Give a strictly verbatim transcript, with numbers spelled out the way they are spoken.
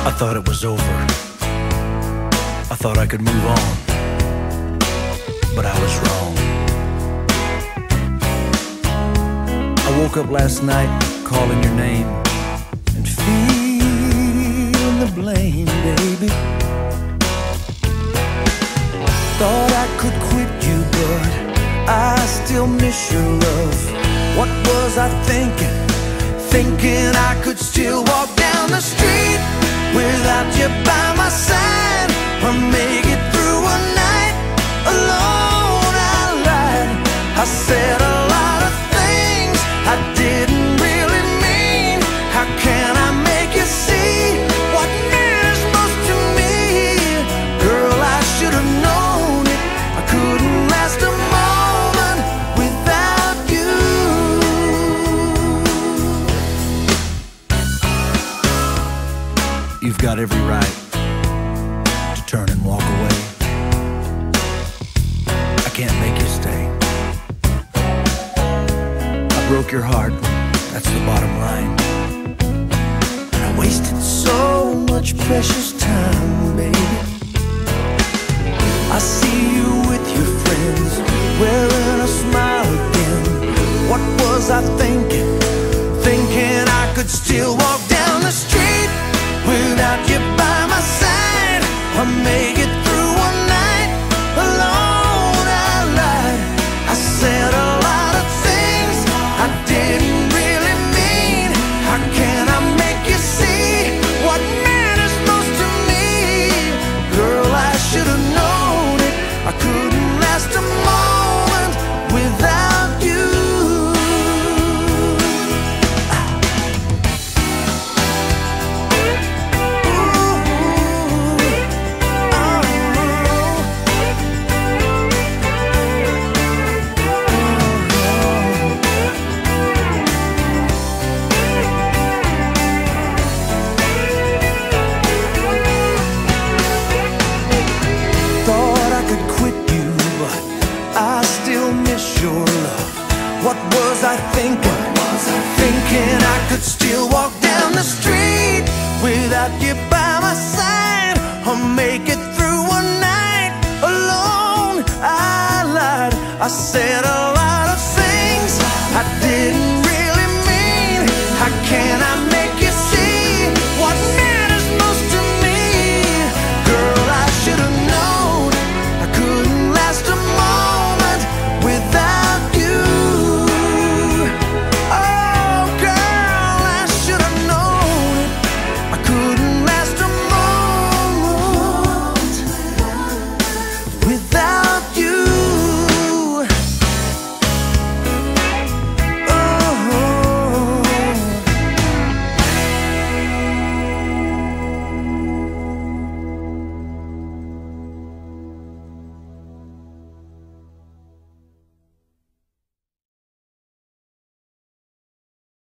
I thought it was over. I thought I could move on, but I was wrong. I woke up last night calling your name and feeling the blame, baby. Thought I could quit you, but I still miss your love. What was I thinking? Thinking I could still walk down the street without you by my side, or make it through a night alone. I lied. I said a lot of things I didn't really mean. How can I make you see what matters most to me? Girl, I should have known it. I couldn't last a moment without you. You've got every right to turn and walk away. I can't make you stay. I broke your heart, that's the bottom line. And I wasted so much precious time, baby. I see you with your friends, wearing a smile again. What was I thinking? Thinking I could still walk down the street without you by my side, or make it through one night alone. I lied. I said a lot of things I didn't really mean. How can I make you see what matters most to me? Girl, I should have known it. I couldn't last a moment without you. What was I thinking? Was I thinking I could still walk down the street without you by my side, or make it through one night alone? I lied. I said, oh,